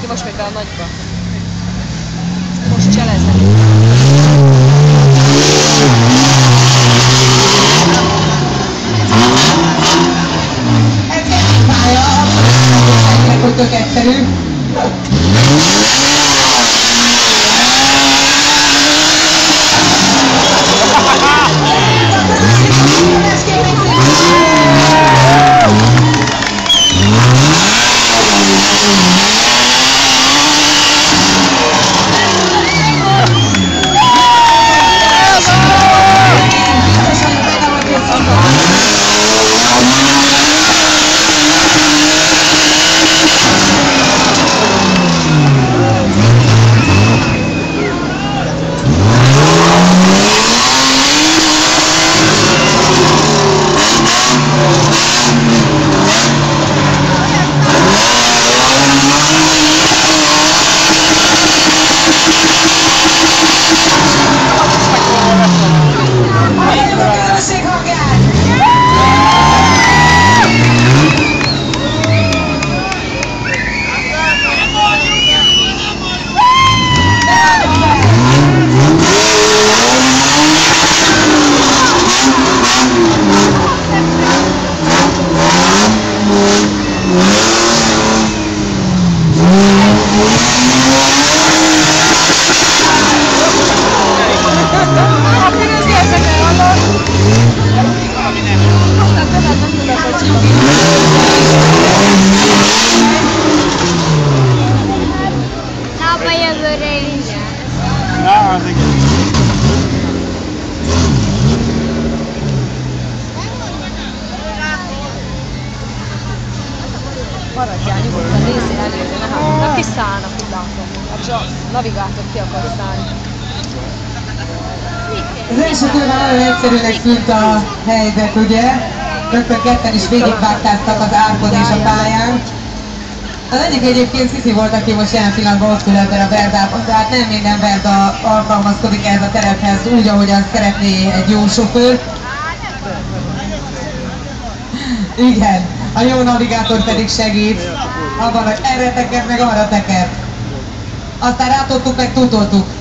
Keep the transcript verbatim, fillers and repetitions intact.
Neki most megy be a nagyba. Most cseleznek. Ez egy pálya, hogy tök egyszerű. Maradjál nyugodtan, nézzél előre, ne hátra. Kiszállnak, úgy látom. Hát csak navigátor ki akar szállni. Az első körben nagyon egyszerűnek tűnt a helyzet, ugye? Rögtön ketten is végigvágtáztak az árkon és a pályán. Az egyik egyébként Sziszi volt, aki most jelen pillanatban ott ül ebben a Verdában, tehát nem minden Verda alkalmazkodik ehhez a terephez úgy, ahogy azt szeretné egy jó sofőr. Igen, a jó navigátor pedig segít abban, hogy erre teker, meg arra teker. Aztán rátoltuk, meg tutoltuk.